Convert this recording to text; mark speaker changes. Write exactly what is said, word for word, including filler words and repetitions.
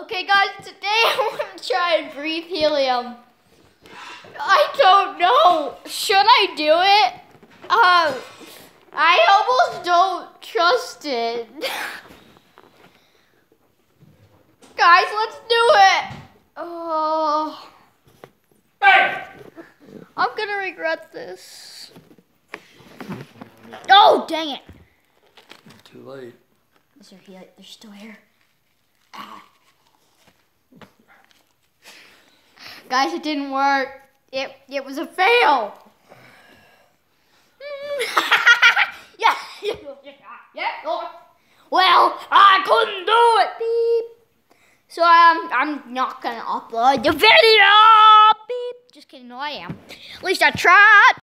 Speaker 1: Okay guys, today I'm gonna try and breathe helium. I don't know. Should I do it? Um, I almost don't trust it. Guys, let's do it. Oh,
Speaker 2: Hey!
Speaker 1: I'm gonna regret this. Oh, dang it.
Speaker 2: Too late.
Speaker 1: Is there helium? There's still air. Ah. Guys, it didn't work. It it was a fail. Yeah. Yeah. Well, I couldn't do it. Beep. So um, I'm not gonna upload the video. Beep. Just kidding. No, I am. At least I tried.